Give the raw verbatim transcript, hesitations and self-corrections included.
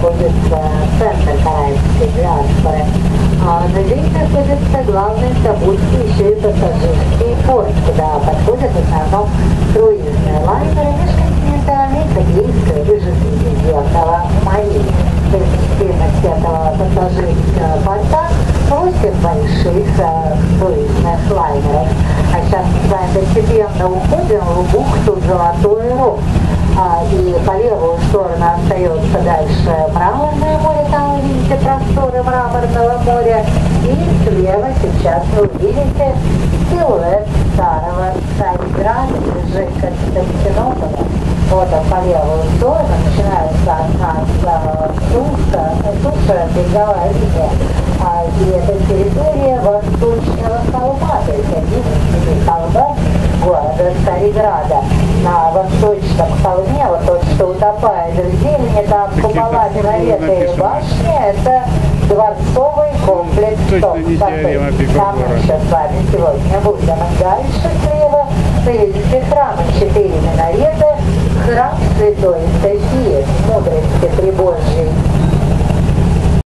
находится центр караимской диаспоры. А, но здесь находится главный Стамбульский еще и пассажирский порт, куда подходят в основном круизные лайнеры межконтинентальные, Копейского и Жизнедневного моей. Вместимость этого пассажирского порта восемь больших э, круизных лайнеров. А сейчас мы с вами постепенно уходим в бухту Золотой Рог. А, и по левую сторону остается дальше Мраморное море, там вы видите просторы Мраморного моря. И слева сейчас вы увидите силуэт старого Царьграда, ближе к Константинополю. Вот он по левую сторону начинается от нас суша, суша, береговая линия. А, и это территория Восточного холма, то есть один из семи холмов города Царьграда. На Восточном холме, вот тот, что утопает в зелени, там куполами наветые башни, это дворцовый комплекс. Там мы сейчас с вами сегодня будем. Дальше слева вы видите храмы, четыре минарета, храм Святой Софии, мудрости Прибожьей